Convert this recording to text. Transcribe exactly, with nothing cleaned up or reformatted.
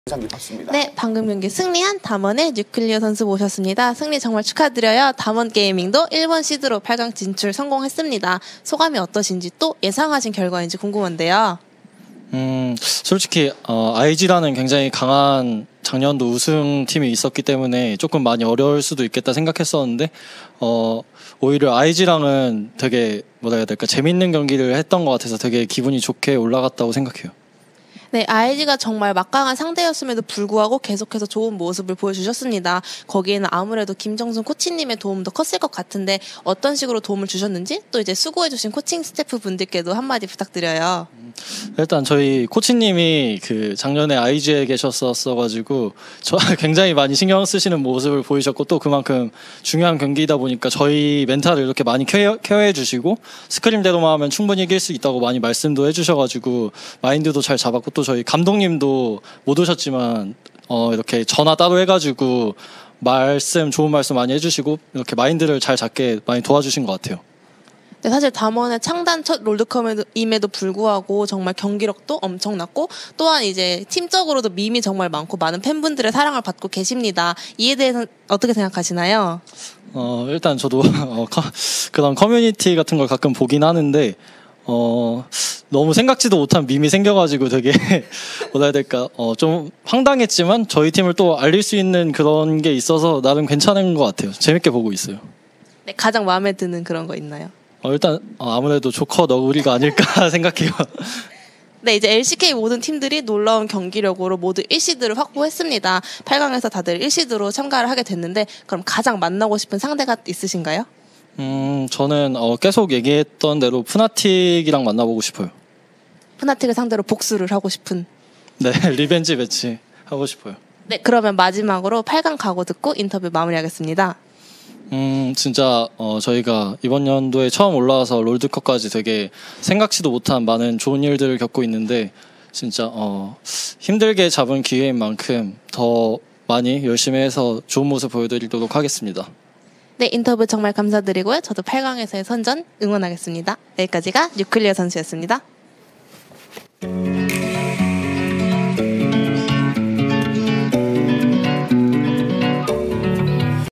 인상 깊었습니다. 네, 방금 경기 승리한 담원의 뉴클리어 선수 모셨습니다. 승리 정말 축하드려요. 담원 게이밍도 일 번 시드로 팔 강 진출 성공했습니다. 소감이 어떠신지 또 예상하신 결과인지 궁금한데요. 음, 솔직히 어, 아이지라는 굉장히 강한 작년도 우승팀이 있었기 때문에 조금 많이 어려울 수도 있겠다 생각했었는데 어, 오히려 아이지랑은 되게 뭐라 해야 될까 재밌는 경기를 했던 것 같아서 되게 기분이 좋게 올라갔다고 생각해요. 네, 아이지가 정말 막강한 상대였음에도 불구하고 계속해서 좋은 모습을 보여주셨습니다. 거기에는 아무래도 김정순 코치님의 도움도 컸을 것 같은데 어떤 식으로 도움을 주셨는지 또 이제 수고해주신 코칭 스태프 분들께도 한마디 부탁드려요. 일단 저희 코치님이 그 작년에 아이지에 계셨었어가지고 저 굉장히 많이 신경 쓰시는 모습을 보이셨고 또 그만큼 중요한 경기이다 보니까 저희 멘탈을 이렇게 많이 케어, 케어해 주시고 스크림대로만 하면 충분히 이길 수 있다고 많이 말씀도 해주셔가지고 마인드도 잘 잡았고 또 저희 감독님도 못 오셨지만 어 이렇게 전화 따로 해가지고 말씀 좋은 말씀 많이 해주시고 이렇게 마인드를 잘 잡게 많이 도와주신 것 같아요. 네, 사실 담원의 창단 첫 롤드컵임에도 불구하고 정말 경기력도 엄청났고 또한 이제 팀적으로도 밈이 정말 많고 많은 팬분들의 사랑을 받고 계십니다. 이에 대해서 어떻게 생각하시나요? 어 일단 저도 어, 커, 그런 커뮤니티 같은 걸 가끔 보긴 하는데 어 너무 생각지도 못한 밈이 생겨가지고 되게 뭐라 해야 될까 어 좀 황당했지만 저희 팀을 또 알릴 수 있는 그런 게 있어서 나름 괜찮은 것 같아요. 재밌게 보고 있어요. 네, 가장 마음에 드는 그런 거 있나요? 어, 일단 어, 아무래도 조커 너구리가 아닐까 생각해요. 네, 이제 엘씨케이 모든 팀들이 놀라운 경기력으로 모두 일 시드를 확보했습니다. 팔 강에서 다들 일 시드로 참가를 하게 됐는데 그럼 가장 만나고 싶은 상대가 있으신가요? 음, 저는 어, 계속 얘기했던 대로 푸나틱이랑 만나보고 싶어요. 푸나틱을 상대로 복수를 하고 싶은. 네, 리벤지 매치 하고 싶어요. 네, 그러면 마지막으로 팔 강 각오 듣고 인터뷰 마무리하겠습니다. 음, 진짜 어, 저희가 이번 연도에 처음 올라와서 롤드컵까지 되게 생각지도 못한 많은 좋은 일들을 겪고 있는데 진짜 어, 힘들게 잡은 기회인 만큼 더 많이 열심히 해서 좋은 모습 보여드리도록 하겠습니다. 네, 인터뷰 정말 감사드리고요. 저도 팔 강에서의 선전 응원하겠습니다. 여기까지가 뉴클리어 선수였습니다.